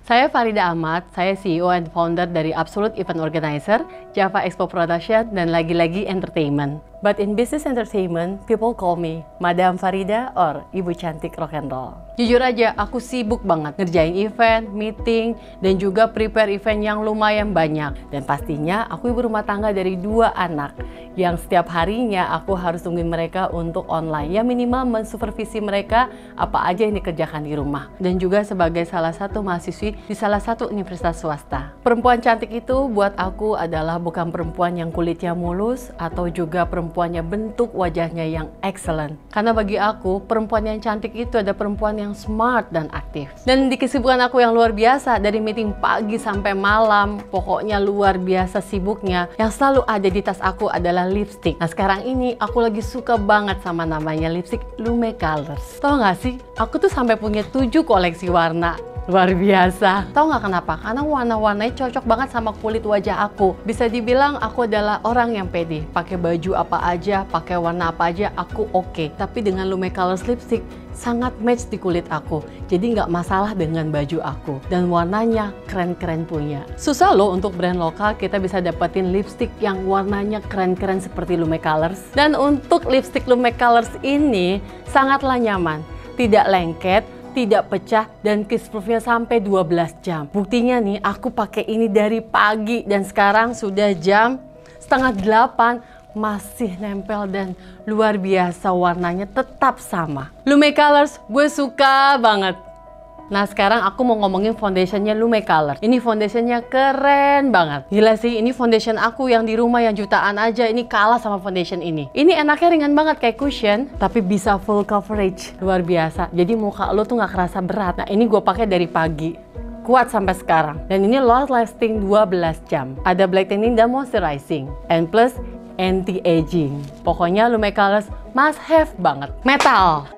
Saya Farida Ahmad, saya CEO and founder dari Absolute Event Organizer, Java Expo Production, dan lagi-lagi Entertainment. But in business entertainment, people call me Madam Farida or Ibu Cantik Rock and Roll. Jujur aja, aku sibuk banget ngerjain event, meeting, dan juga prepare event yang lumayan banyak. Dan pastinya aku ibu rumah tangga dari 2 anak, yang setiap harinya aku harus tungguin mereka untuk online. Ya minimal mensupervisi mereka apa aja yang dikerjakan di rumah. Dan juga sebagai salah satu mahasiswi di salah satu universitas swasta. Perempuan cantik itu buat aku adalah bukan perempuan yang kulitnya mulus atau juga perempuannya bentuk wajahnya yang excellent. Karena bagi aku, perempuan yang cantik itu ada perempuan yang smart dan aktif. Dan di kesibukan aku yang luar biasa, dari meeting pagi sampai malam, pokoknya luar biasa sibuknya, yang selalu ada di tas aku adalah lipstick. Nah sekarang ini aku lagi suka banget sama namanya lipstick Lume Colors. Tau gak sih, aku tuh sampai punya 7 koleksi warna. Luar biasa. Tahu nggak kenapa? Karena warna-warnanya cocok banget sama kulit wajah aku. Bisa dibilang aku adalah orang yang pede. Pakai baju apa aja, pakai warna apa aja, aku oke. Tapi dengan Lume Colors lipstick sangat match di kulit aku. Jadi nggak masalah dengan baju aku. Dan warnanya keren-keren punya. Susah loh untuk brand lokal kita bisa dapetin lipstick yang warnanya keren-keren seperti Lume Colors. Dan untuk lipstick Lume Colors ini sangatlah nyaman. Tidak lengket, tidak pecah, dan kiss proofnya sampai 12 jam. Buktinya nih, aku pakai ini dari pagi dan sekarang sudah jam 7:30 masih nempel dan luar biasa warnanya tetap sama. Lume Colors, gue suka banget. Nah sekarang aku mau ngomongin foundationnya Lume Colors. Ini foundationnya keren banget. Gila sih, ini foundation aku yang di rumah yang jutaan aja, ini kalah sama foundation ini. Ini enaknya ringan banget kayak cushion, tapi bisa full coverage. Luar biasa. Jadi muka lo tuh gak kerasa berat. Nah ini gue pakai dari pagi. Kuat sampai sekarang. Dan ini long lasting 12 jam. Ada black tanning dan moisturizing. And plus anti-aging. Pokoknya Lume Colors must have banget. Metal!